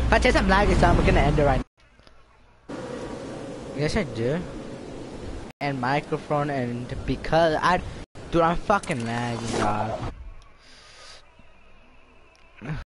But since I'm lagging, so I'm gonna end it right now. Yes, I do. And microphone, and because dude, I'm fucking lagging, dog.